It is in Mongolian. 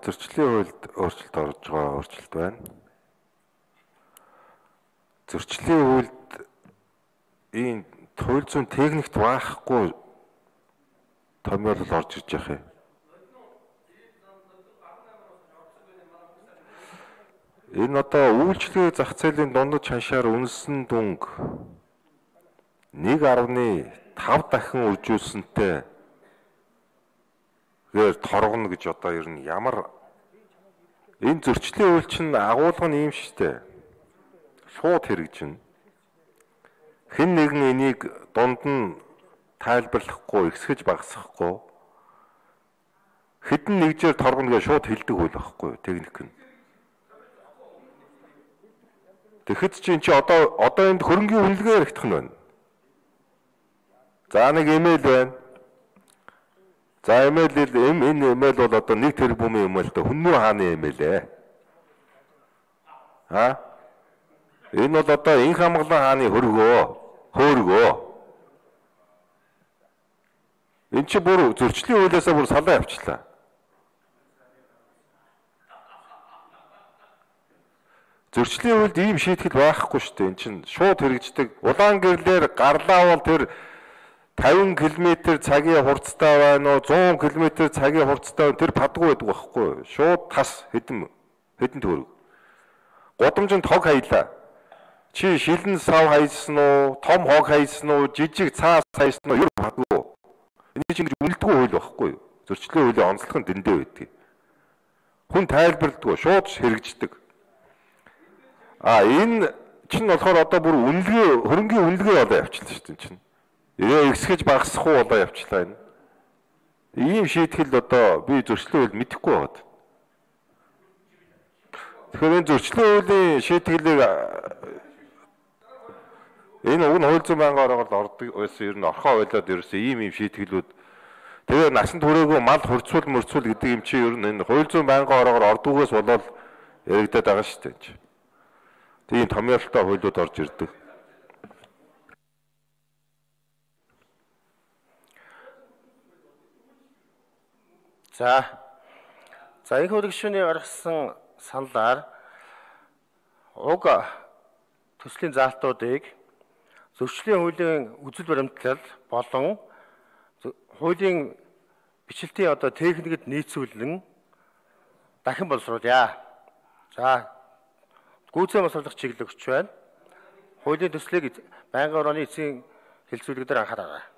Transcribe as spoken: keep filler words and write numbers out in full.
зөрчлийн хуульд өөрчлөлт орж байгаа өөрчлөлт байна. Зөрчлийн хуульд энэ хууль зүйн техникт баахгүй томьёолол орж ирж байгаа юм. Энэ одоо үйлчлэгээ зах зээлийн дундад ханшаар үнэлсэн дүнг нэг гаруй тав дахин үржүүлсэнтэй гээр торгоно гэж одоо ер нь ямар энэ зөрчлийн хууль чинь агуулга нь юм шттэ. Шууд хэрэгжинэ. Хэн нэгэн энийг дунд нь тайлбарлахгүй, ихсгэж багасгахгүй хэдэн нэгжээр торгоно гэж шууд хэлдэг хууль байхгүй техник нь. Тэгэхэд чи энэ чи одоо одоо энд хөрөнгийн үнэлгээ яригдах нь байна. За нэг имэйл байна. За имэйл энэ имэйл бол одоо нэг тэрбумын имэйл дээ. Хүннүү хааны имэйл ээ. А? Энэ бол одоо инх хамгаалан хааны хөргөө, хөөргөө. Энд чи бүр зөрчлийн хуулиасаа бүр салаа явчлаа. Зөрчлийн хуульд ийм шийтгэл байхгүй шүү дээ. Энд чинь шууд хэрэгждэг. Улаан гэрлээр гарлаа бол тэр тавин км цагийн хурцтай байна уу, зуун км цагийн хурцтай тэр падгүй байдаг байхгүй. Шууд тас хэдэн хэдэн төгрөг. Годамжинд хог хаялаа. Чи шилэн сав хайсан уу, том хог хайсан уу, жижиг цаас хайсан уу, юу падгүй. Энэ чинь ингэж үнэлдэггүй хууль байхгүй. Зөрчлийн хуулийн онцлог нь дэндээ байдаг. Хүн тайлбарладаг, шууд хэрэгждэг. А энэ чинь болохоор одоо бүр үнэлгээ, хөрөнгийн үнэлгээ болоо явчихлаа шүү дээ чинь. Ээ ихсгэж багасахгүй болоо явчлаа энэ. Ийм шийтгэл одоо би зөрчлийн хууль мэдэхгүй байгаад. Тэгэхээр энэ зөрчлийн хуулийн шийtгэлийг энэ уг нь хууль зүйн байнгын оргоор ордог байсан ер нь орхоо ойлоод ерөөсөө ийм ийм шийtгэлүүд тэгээ насан туршаагүй мал хурцуул мөрцуул гэдэг юм чи ер нь энэ хууль зүйн байнгын оргоор ордгоогоос болоод яригдаад байгаа шүү дээ. Тийм томьёолтой хуулиуд орж ирдэг. За. За их хууль гишүүний гаргасан саналаар уг төслийн заалтуудыг зөрчлийн хуулийн үзэл баримтлал болон хуулийн бичлэлтийн одоо техникэд нийцүүлэн дахин боловсруулъя. За гүйцэтгэх боловсруулах чиглэл өгч байна. Хуулийн төслийг байнгын орооны эцсийн хэлцүүлэг дээр анхаараа.